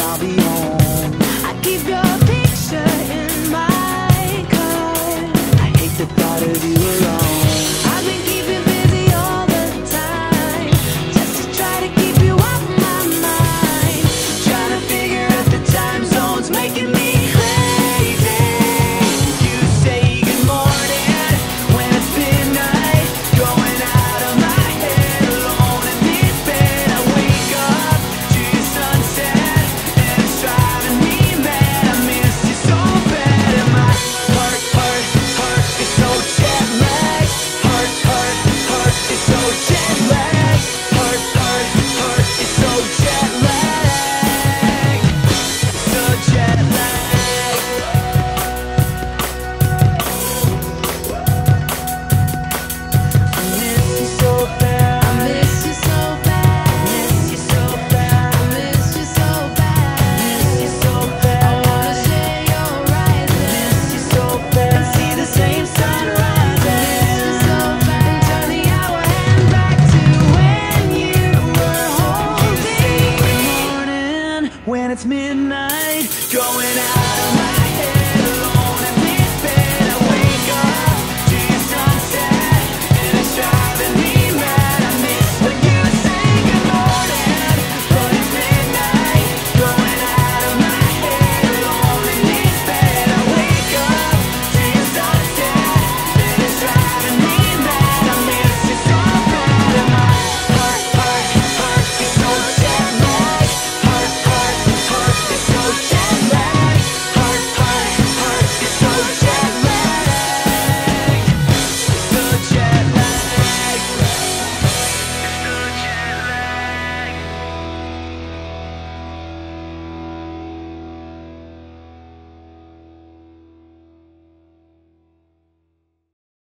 I'll be home. I keep your picture in my car. I hate the thought of you alone. I've been keeping busy all the time, just to try to keep you off my mind. Trying to figure out the time zones, making me crazy. You say good morning when it's midnight, going out of my head, alone in this bed. I wake up to your sunset, and it's driving me mad. I miss you so bad, and my heart is so jet lagged. Heart is so jet lagged. Heart is so jet lagged. So jet lagged. I miss you so bad. I miss you so bad. Miss you so bad. I miss you so bad. Miss you so I bad. wanna share your rising. Miss you so bad. And see the same sunrise. Miss you so bad. And turn the hour hand back to when you were holding me. Morning when it's midnight, going out of my